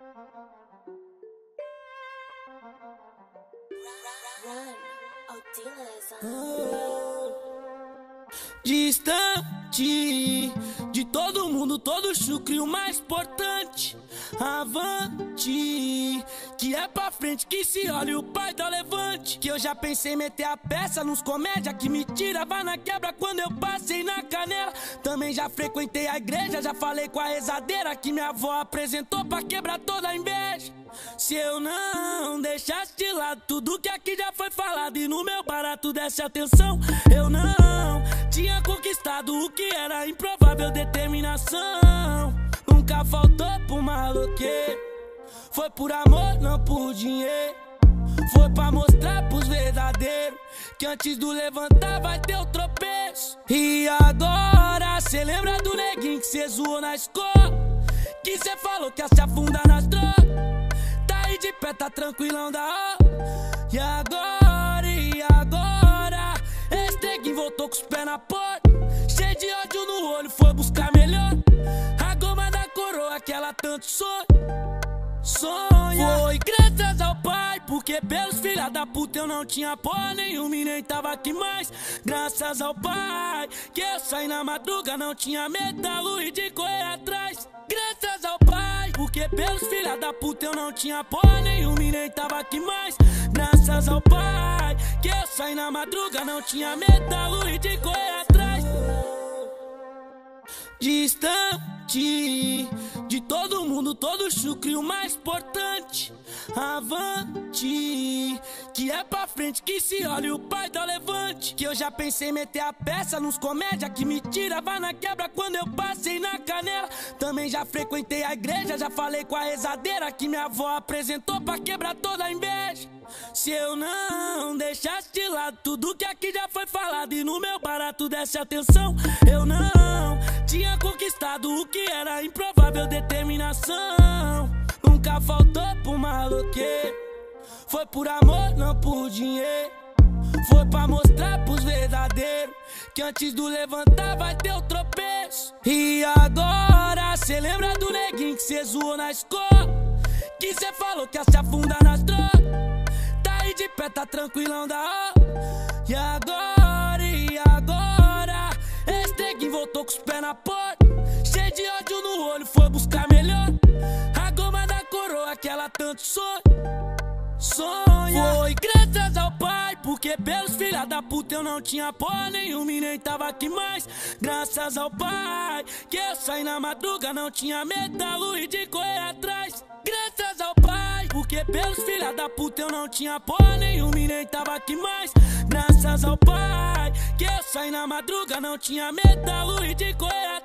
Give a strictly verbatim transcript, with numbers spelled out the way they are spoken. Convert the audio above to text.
Distante de todo mundo, todo chucre, o mais importante, avante, que é pra frente que se olha o pai da levante. Que eu já pensei em meter a peça nos comédia que me tira, vai na quebra quando eu passei na canela. Também já frequentei a igreja, já falei com a rezadeira que minha avó apresentou pra quebrar toda a inveja. Se eu não deixasse de lado tudo que aqui já foi falado e no meu barato desse atenção, eu não tinha conquistado o que era improvável determinação. Nunca faltou pro maloqueiro, foi por amor, não por dinheiro. Foi pra mostrar pros verdadeiros que antes do levantar vai ter o tropeço. E agora, cê lembra do neguinho que cê zoou na escola, que cê falou que ia se afundar nas drogas? Tá aí de pé, tá tranquilão da hora. E agora, e agora, esse neguinho voltou com os pés na porta, cheio de ódio no olho, foi buscar melhor a goma da coroa que ela tanto sonha. Sonha. Foi graças ao pai, porque pelos filha da puta eu não tinha porra nenhuma e nem tava aqui mais. Graças ao pai que eu saí na madruga, não tinha medo da luz e de correr atrás. Graças ao pai, porque pelos filha da puta eu não tinha porra nenhuma e nem tava aqui mais. Graças ao pai que eu saí na madruga, não tinha medo da luz e de correr atrás. Distante de todo mundo, todo chucre, o mais importante, avante, que é pra frente que se olha o pai da levante. Que eu já pensei em meter a peça nos comédia que me tira, vai na quebra quando eu passei na canela. Também já frequentei a igreja, já falei com a rezadeira que minha avó apresentou pra quebrar toda a inveja. Se eu não deixasse de lado tudo que aqui já foi falado e no meu barato desse atenção, eu não tinha conquistado o que era improvável determinação. Nunca faltou pro maloqueiro, foi por amor, não por dinheiro. Foi pra mostrar pros verdadeiros que antes do levantar vai ter o tropeço. E agora, cê lembra do neguinho que cê zoou na escola, que cê falou que ia se afundar nas drogas? Tá aí de pé, tá tranquilão da hora. E agora, e agora, esse neguinho voltou com os pés na porta, cheio de ódio no olho, foi buscar melhor a goma da coroa que ela tanto sonha. Sonha. Foi graças ao pai, porque pelos filha da puta eu não tinha porra nenhuma e nem tava aqui mais. Graças ao pai que eu saí na madruga, não tinha medo da luz e de correr atrás. Graças ao pai, porque pelos filha da puta eu não tinha porra nenhuma e nem tava aqui mais. Graças ao pai que eu saí na madruga, não tinha medo da luz e de correr atrás.